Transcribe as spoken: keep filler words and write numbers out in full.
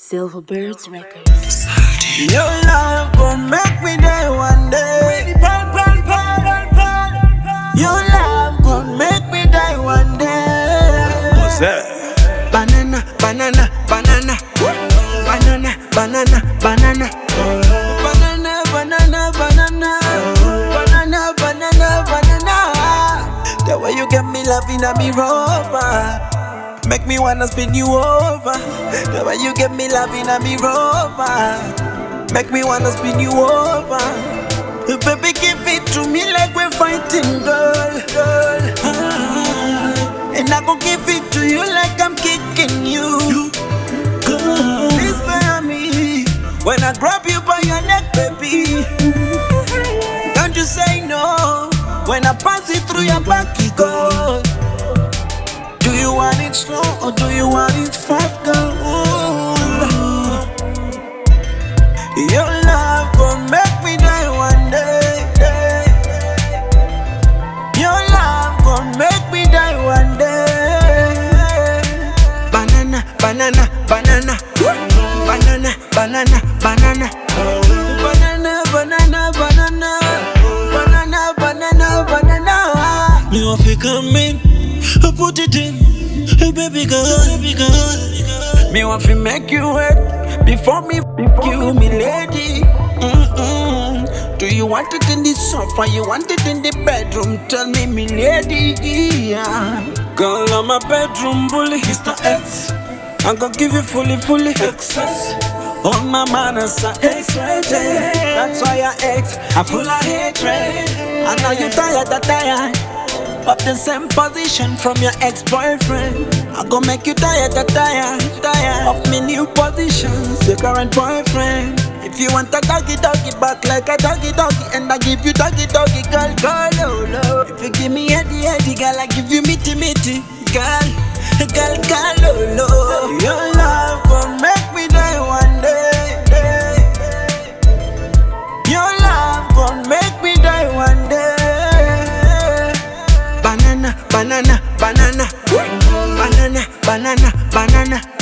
Silverbirds Records. Your love gon' make me die one day. Your love gon' make me die one day. What's that? Banana, banana, banana, banana, banana, banana, banana, banana, banana, banana, banana, banana. The way you get me loving at me rover, make me wanna spin you over. The way you get me loving at me rover, make me wanna spin you over. Baby, give it to me like we're fighting, girl, girl. Ah, and I gon' give it to you like I'm kicking you, girl. Please spare me when I grab you by your neck, baby. Don't you say no when I pass it through your back, girl. Do you want it slow or do you want it fast, girl? Your love gon' make me die one day. Your love gon' make me die one day. Banana, banana, banana, banana, banana, banana, banana, banana, banana, banana, banana, banana. You want to come in? Put it in, hey baby girl, baby girl. Me want to make you wet before me f you, me lady. Mm-mm. Do you want it in the sofa? You want it in the bedroom? Tell me, me lady. Yeah. Girl, I'm a bedroom bully, Mister X. I'm gonna give you fully, fully access. All my manners are X-rated. That's why I X, I'm full of hatred. I know you tired, that tired of the same position from your ex-boyfriend. I gon' make you tired, tired, tired of me new positions, your current boyfriend. If you want a doggy, doggy back like a doggy, doggy, and I give you doggy, doggy, girl, girl, oh, no. If you give me heady, heady, girl, I give you mitty, mitty, girl, girl, girl, oh, no. Your love gon' make me die one day. Your love gon' make me die one day. Banana, banana, banana, banana, banana, banana.